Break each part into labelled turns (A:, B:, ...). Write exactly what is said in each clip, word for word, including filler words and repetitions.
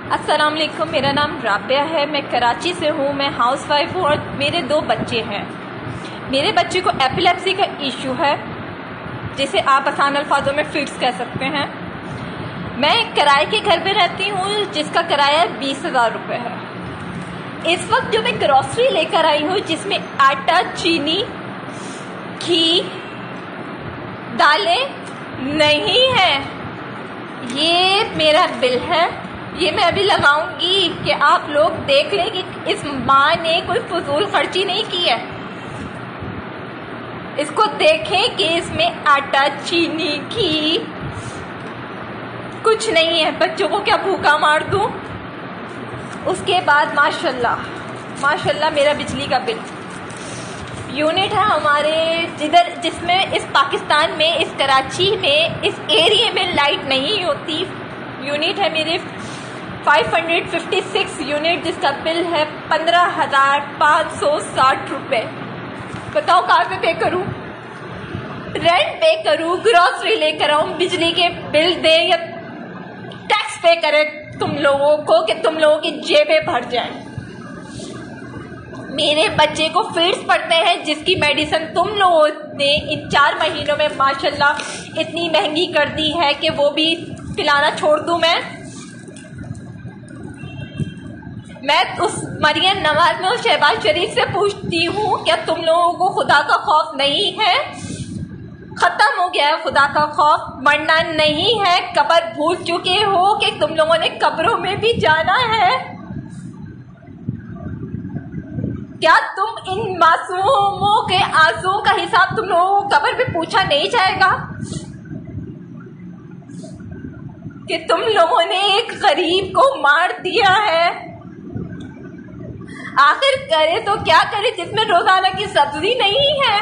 A: अस्सलाम वालेकुम, मेरा नाम राबिया है। मैं कराची से हूँ। मैं हाउस वाइफ हूँ और मेरे दो बच्चे हैं। मेरे बच्चे को एपिलेप्सी का इशू है, जिसे आप आसान अल्फाजों में फिट्स कह सकते हैं। मैं एक किराए के घर पे रहती हूँ जिसका किराया बीस हज़ार रुपये है। इस वक्त जो मैं ग्रॉसरी लेकर आई हूँ, जिसमें आटा, चीनी, घी, दालें नहीं है, ये मेरा बिल है। ये मैं अभी लगाऊंगी कि आप लोग देख लें कि इस माँ ने कोई फजूल खर्ची नहीं की है। इसको देखें कि इसमें आटा, चीनी, घी कुछ नहीं है। बच्चों को क्या भूखा मार दूं? उसके बाद माशाल्लाह माशाल्लाह मेरा बिजली का बिल यूनिट है हमारे जिधर जिसमें इस पाकिस्तान में, इस कराची में, इस एरिया में लाइट नहीं होती। यूनिट है मेरे पाँच सौ छप्पन यूनिट, जिसका बिल है पंद्रह हज़ार पाँच सौ साठ रुपये। बताओ कहाँ से पे करूँ? रेंट पे करूँ, ग्रॉसरी लेकर आऊँ, बिजली के बिल दे या टैक्स पे करे तुम लोगों को कि तुम लोगों की जेबें भर जाए। मेरे बच्चे को फिट्स पड़ते हैं, जिसकी मेडिसिन तुम लोगों ने इन चार महीनों में माशाल्लाह इतनी महंगी कर दी है कि वो भी पिलाना छोड़ दूं। मैं मैं उस मरियम नवाज में, उस शहबाज शरीफ से पूछती हूँ, क्या तुम लोगों को खुदा का खौफ नहीं है? खत्म हो गया है खुदा का खौफ, मरना नहीं है। कब्र भूल चुके हो कि तुम लोगों ने कब्रों में भी जाना है। क्या तुम इन मासूमों के आंसुओं का हिसाब तुम लोगों को कब्र में पूछा नहीं जाएगा कि तुम लोगों ने एक गरीब को मार दिया है? आखिर करे तो क्या करे जिसमें रोजाना की सब्जी नहीं है?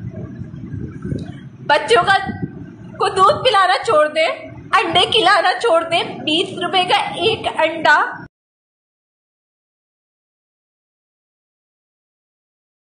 A: बच्चों का को दूध पिलाना छोड़ दे, अंडे खिलाना छोड़ दे। बीस रुपए का एक अंडा